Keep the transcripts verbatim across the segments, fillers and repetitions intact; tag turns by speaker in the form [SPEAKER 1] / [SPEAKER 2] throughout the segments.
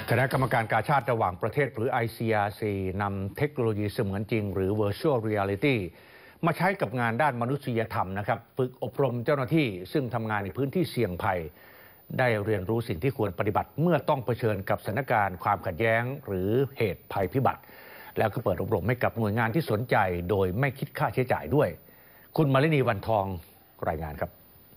[SPEAKER 1] คณะกรรมการกาชาดระหว่างประเทศหรือ ไอ ซี อาร์ ซี นำเทคโนโลยีเสมือนจริงหรือ Virtual Reality มาใช้กับงานด้านมนุษยธรรมนะครับฝึกอบรมเจ้าหน้าที่ซึ่งทำงานในพื้นที่เสี่ยงภัยได้เรียนรู้สิ่งที่ควรปฏิบัติเมื่อต้องเผชิญกับสถานการณ์ความขัดแย้งหรือเหตุภัยพิบัติแล้วก็เปิดอบรมให้กับหน่วยงานที่สนใจโดยไม่คิดค่าใช้จ่ายด้วยคุณมาลินีวันทองรายงานครับ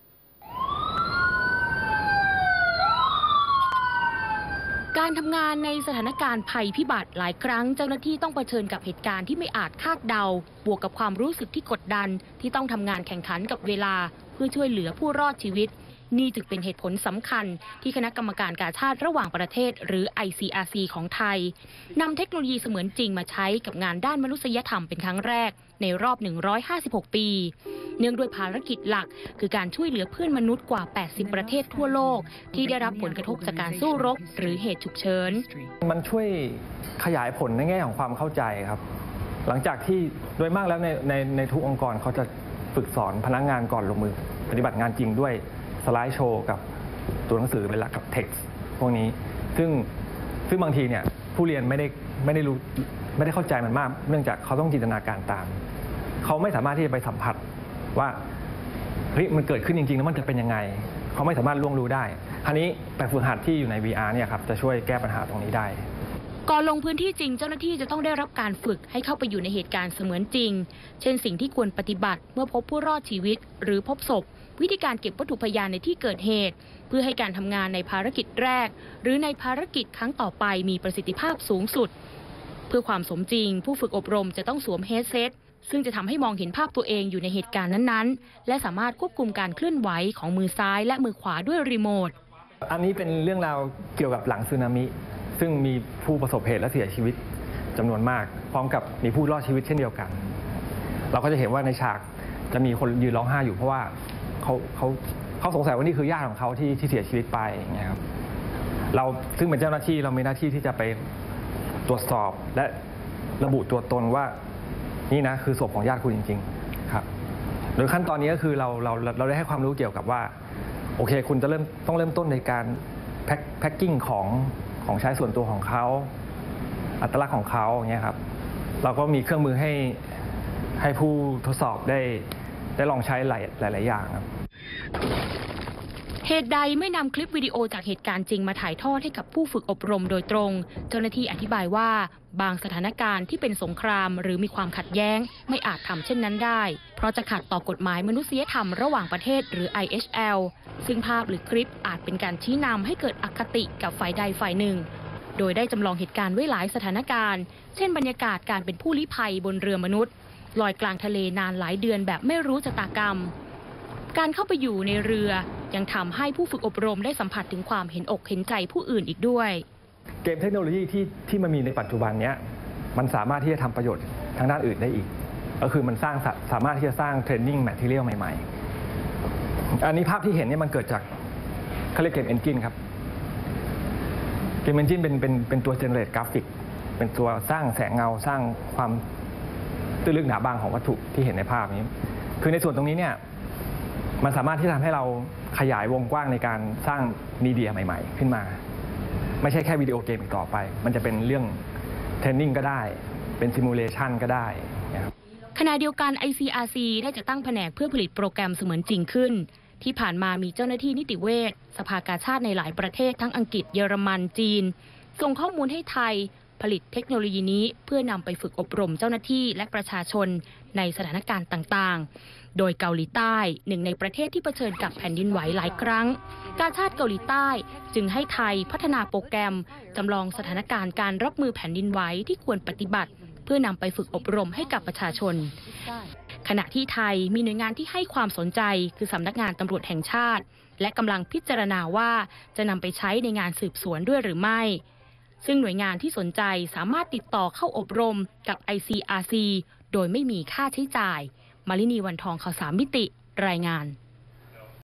[SPEAKER 2] การทำงานในสถานการณ์ภัยพิบัติหลายครั้งเจ้าหน้าที่ต้องเผชิญกับเหตุการณ์ที่ไม่อาจคาดเดาบวกกับความรู้สึกที่กดดันที่ต้องทำงานแข่งขันกับเวลาเพื่อช่วยเหลือผู้รอดชีวิตนี่จึงเป็นเหตุผลสำคัญที่คณะกรรมการกาชาดระหว่างประเทศหรือ ไอ ซี อาร์ ซี ของไทยนำเทคโนโลยีเสมือนจริงมาใช้กับงานด้านมนุษยธรรมเป็นครั้งแรกในรอบหนึ่งร้อยห้าสิบหกปีเนื่องด้วยภารกิจหลักคือการช่วยเหลือเพื่อนมนุษย์กว่าแปดสิบประเทศทั่วโลกที่ได้รับผลกระทบจากการสู้รบหรือเหตุฉุกเฉิน
[SPEAKER 3] มันช่วยขยายผลในแง่ของความเข้าใจครับหลังจากที่โดยมากแล้วในในในทุกองค์กรเขาจะฝึกสอนพนักงานก่อนลงมือปฏิบัติงานจริงด้วยสไลด์โชว์กับตัวหนังสือเป็นหลักกับเท็กซ์พวกนี้ซึ่งซึ่งบางทีเนี่ยผู้เรียนไม่ได้ไม่ได้รู้ไม่ได้เข้าใจมันมากเนื่องจากเขาต้องจินตนาการตามเขาไม่สามารถที่จะไปสัมผัสว่าเฮ้ยมันเกิดขึ้นจริงๆแล้วมันจะเป็นยังไงเขาไม่สามารถล่วงรู้ได้คราวนี้แบบฝึกหัดที่อยู่ใน วี อาร์ เนี่ยครับจะช่วยแก้ปัญหาตรงนี้ได้
[SPEAKER 2] ก่อนลงพื้นที่จริงเจ้าหน้าที่จะต้องได้รับการฝึกให้เข้าไปอยู่ในเหตุการณ์เสมือนจริงเช่นสิ่งที่ควรปฏิบัติเมื่อพบผู้รอดชีวิตหรือพบศพวิธีการเก็บวัตถุพยานในที่เกิดเหตุเพื่อให้การทำงานในภารกิจแรกหรือในภารกิจครั้งต่อไปมีประสิทธิภาพสูงสุดเพื่อความสมจริงผู้ฝึกอบรมจะต้องสวมเฮดเซตซึ่งจะทำให้มองเห็นภาพตัวเองอยู่ในเหตุการณ์นั้นๆและสามารถควบคุมการเคลื่อนไหวของมือซ้ายและมือขวาด้วยรีโมท
[SPEAKER 3] อันนี้เป็นเรื่องราวเกี่ยวกับหลังสึนามิซึ่งมีผู้ประสบเหตุและเสียชีวิตจำนวนมากพร้อมกับมีผู้รอดชีวิตเช่นเดียวกันเราก็จะเห็นว่าในฉากจะมีคนยืนร้องไห้อยู่เพราะว่าเขาเขาเขาสงสัยว่านี่คือญาติของเขาที่ที่เสียชีวิตไปอย่างเงี้ยครับเราซึ่งเป็นเจ้าหน้าที่เรามีหน้าที่ที่จะไปตรวจสอบและระบุตัวตนว่านี่นะคือศพของญาติคุณจริงๆครับโดยขั้นตอนนี้ก็คือเราเราเราได้ให้ความรู้เกี่ยวกับว่าโอเคคุณจะเริ่มต้องเริ่มต้นในการแพ็คแพ็คกิ้งของของใช้ส่วนตัวของเขาอัตลักษณ์ของเขาอย่างเงี้ยครับเราก็มีเครื่องมือให้ให้ผู้ทดสอบได้ได้ลองใช้หลายหลายๆอย่างครับ
[SPEAKER 2] เหตุใดไม่นำคลิปวิดีโอจากเหตุการณ์จริงมาถ่ายทอดให้กับผู้ฝึกอบรมโดยตรงเจ้าหน้าที่อธิบายว่าบางสถานการณ์ที่เป็นสงครามหรือมีความขัดแย้งไม่อาจทำเช่นนั้นได้เพราะจะขัดต่อกฎหมายมนุษยธรรมระหว่างประเทศหรือ ไอ เอช แอล ซึ่งภาพหรือคลิปอาจเป็นการชี้นำให้เกิดอคติกับฝ่ายใดฝ่ายหนึ่งโดยได้จำลองเหตุการณ์ไว้หลายสถานการณ์เช่นบรรยากาศการเป็นผู้ลี้ภัยบนเรือมนุษย์ลอยกลางทะเลนานหลายเดือนแบบไม่รู้ชะตากรรมการเข้าไปอยู่ในเรือยังทำให้ผู้ฝึกอบรมได้สัมผัสถึงความเห็นอกเห็นใจผู้อื่นอีกด้วย
[SPEAKER 3] เกมเทคโนโลยีที่ที่มันมีในปัจจุบันนี้มันสามารถที่จะทำประโยชน์ทางด้านอื่นได้อีกก็คือมันสร้างสามารถที่จะสร้างเทรนนิ่งแมททีเรียลใหม่ๆอันนี้ภาพที่เห็นเนี่ยมันเกิดจากเขาเรียกเกมเอนจินครับเกมเอนจินเป็นเป็นเป็นตัวเจเนเรตกราฟิกเป็นตัวสร้างแสงเงาสร้างความตื้นลึกหนาบางของวัตถุที่เห็นในภาพนี้คือในส่วนตรงนี้เนี่ยมันสามารถที่จะทำให้เราขยายวงกว้างในการสร้างมีเดียใหม่ๆขึ้นมาไม่ใช่แค่วิดีโอเกมอีกต่อไปมันจะเป็นเรื่องเทรนนิ่งก็ได้เป็นซิมูเลชันก็ได้
[SPEAKER 2] ขณะเดียวกัน ไอ ซี อาร์ ซี ได้จะตั้งแผนกเพื่อผลิตโปรแกรมเสมือนจริงขึ้นที่ผ่านมามีเจ้าหน้าที่นิติเวชสภากาชาดในหลายประเทศทั้งอังกฤษเยอรมันจีนส่งข้อมูลให้ไทยผลิตเทคโนโลยีนี้เพื่อนำไปฝึกอบรมเจ้าหน้าที่และประชาชนในสถานการณ์ต่างๆโดยเกาหลีใต้หนึ่งในประเทศที่เผชิญกับแผ่นดินไหวหลายครั้งกาชาดเกาหลีใต้จึงให้ไทยพัฒนาโปรแกรมจำลองสถานการณ์การรับมือแผ่นดินไหวที่ควรปฏิบัติเพื่อนำไปฝึกอบรมให้กับประชาชนขณะที่ไทยมีหน่วยงานที่ให้ความสนใจคือสำนักงานตำรวจแห่งชาติและกำลังพิจารณาว่าจะนำไปใช้ในงานสืบสวนด้วยหรือไม่ซึ่งหน่วยงานที่สนใจสามารถติดต่อเข้าอบรมกับ ไอ ซี อาร์ ซี โดยไม่มีค่าใช้จ่ายมาลินีวันทองข่าวสามมิติรายงาน